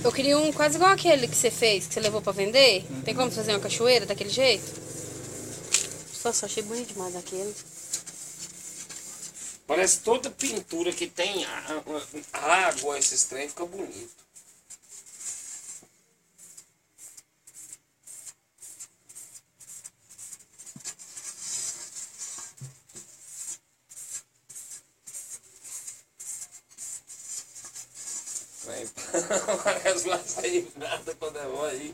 Eu queria um quase igual aquele que você fez, que você levou pra vender. Tem como fazer uma cachoeira daquele jeito? Nossa, achei bonito demais aquele. Parece toda pintura que tem água, esses trem, fica bonito. Parece lá sair nada quando eu vou aí.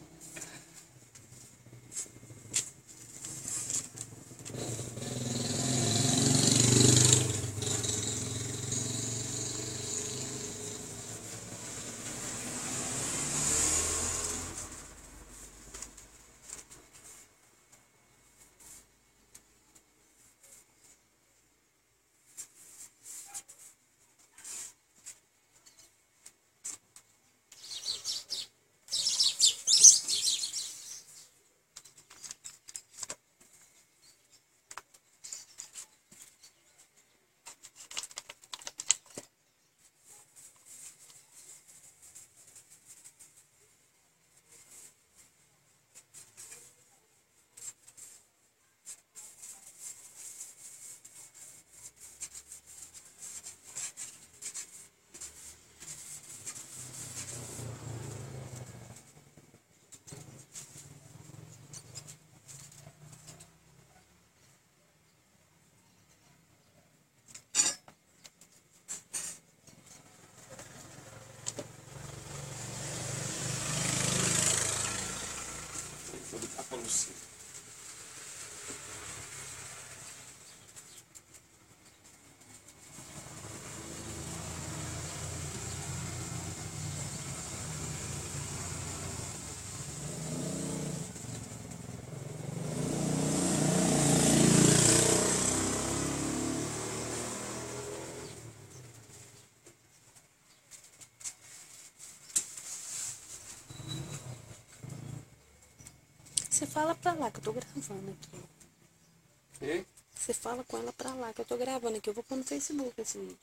Vou ligar pra Lucia. Você fala pra lá que eu tô gravando aqui. E? Você fala com ela pra lá que eu tô gravando aqui. Eu vou pôr no Facebook esse vídeo.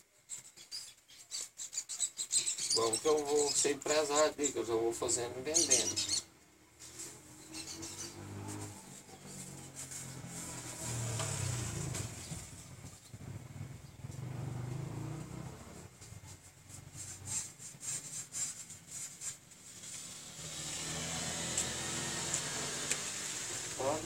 Vamos que eu vou ser empresário aqui, que eu já vou fazendo e vendendo. Olha.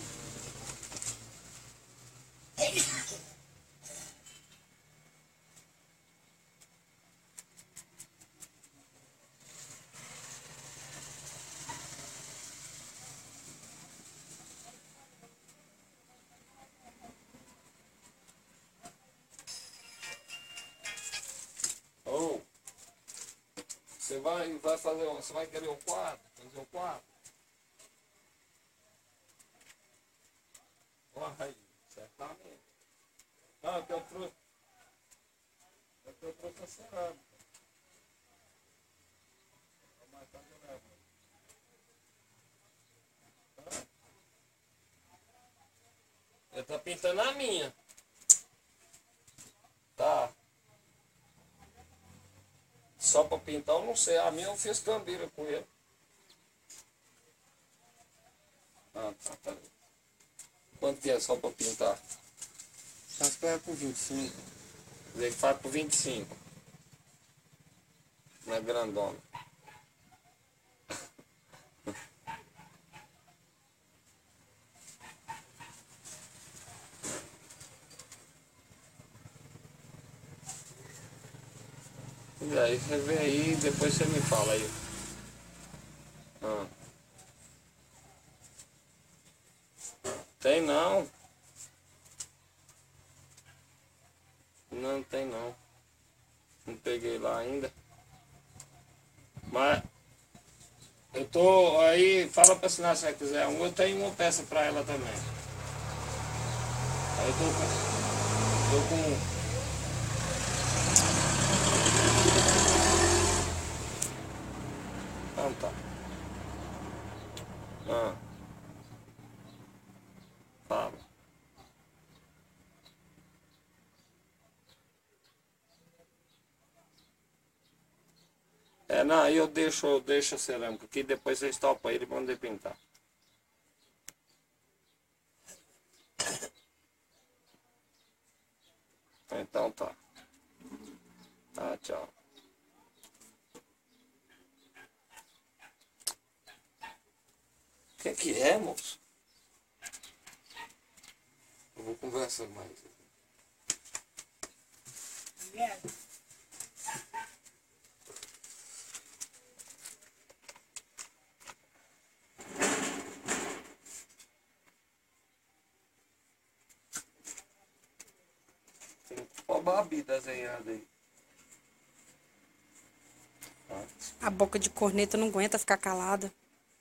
Oh, vai fazer, você vai querer um quadro? Fazer um quadro? Olha aí, certamente. Não, é que eu trouxe a cerâmica. Mas tá de leve. Ele tá pintando a minha. Tá. Só pra pintar eu não sei. A minha eu fiz cambira com ele. Ah, tá, tá. Quanto que é só pra pintar? Acho que é por 25. Quer dizer que faz por 25. Não é grandona. E aí você vê aí e depois você me fala aí. Ah. Tem não. Não tem não. Não peguei lá ainda. Mas eu tô aí, fala pra assinar se ela quiser. Eu tenho uma peça pra ela também. Aí eu tô com. Então tá. Ah, fala. É, não, aí eu deixo a cerâmica aqui, depois vocês topam ele pra mandar pintar. Então tá. Tá, tchau. O que é, moço? Eu vou conversar mais. Tem uma Babi desenhada aí. A boca de corneta não aguenta ficar calada.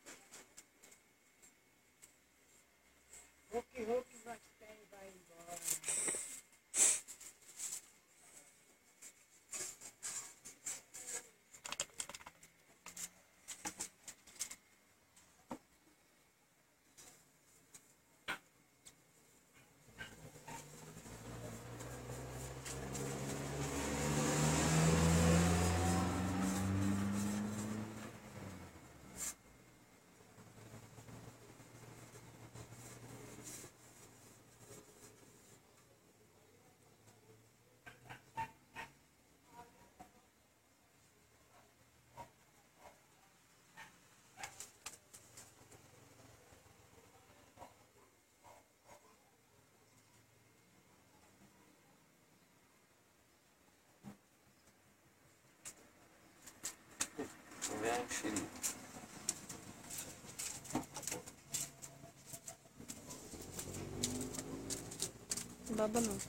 Vem, Baba não.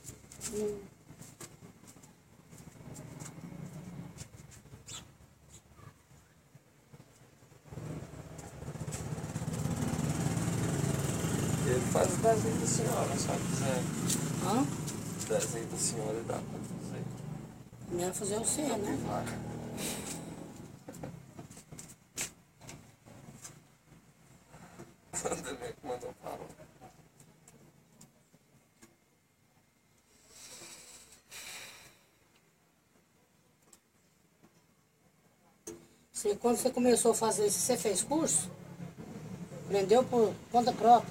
Ele faz o desenho da senhora, sabe dizer? Hã? O desenho da senhora dá pra fazer. Melhor fazer o seu, né? Vai. Também que mandou falar. Quando você começou a fazer isso, você fez curso? Aprendeu por conta própria?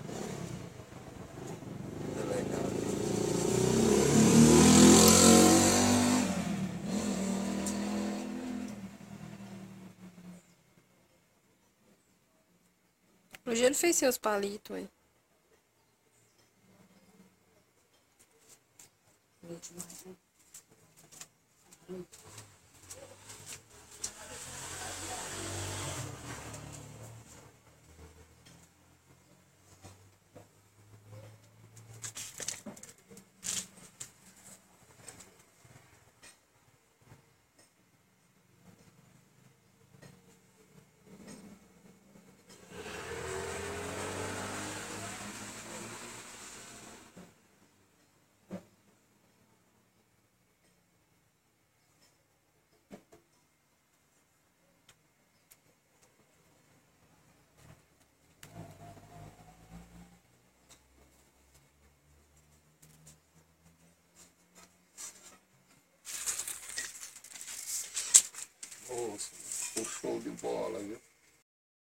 Legal. Hoje ele fez seus palitos, aí. Nossa, um show de bola, viu?